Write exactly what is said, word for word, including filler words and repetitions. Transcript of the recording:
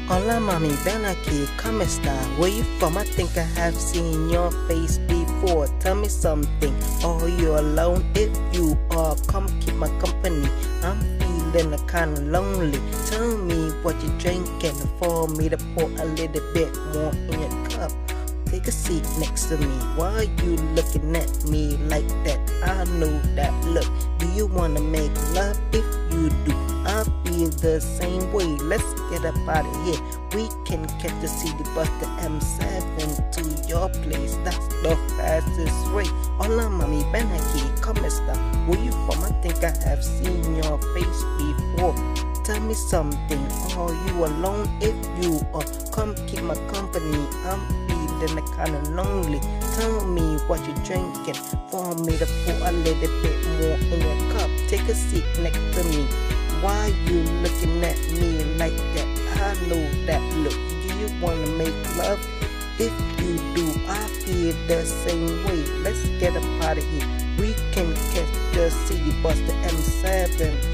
Hola mami, ven aquí, ¿cómo está? Where you from? I think I have seen your face before. Tell me something. Are you alone? If you are, come keep my company. I'm feeling kinda lonely. Tell me what you're drinking for me to pour a little bit more in your cup. Take a seat next to me. Why are you looking at me like that? I know that look. Do you wanna make love? If you do, I feel the same way. Let's get up out of here. We can catch the city bus, the M seven to your place. That's the fastest way. Hola mami, ven aquí, ¿cómo está? Where you from? I think I have seen your face before. Tell me something. Are you alone? If you are, come keep my company. I'm feeling kinda lonely. Tell me what you're drinking for me to pour a little bit more in your cup. Take a seat next to me. Why you looking at me like that? I know that look. Do you wanna make love? If you do, I feel the same way. Let's get up out of here. We can catch the city bus, the M seven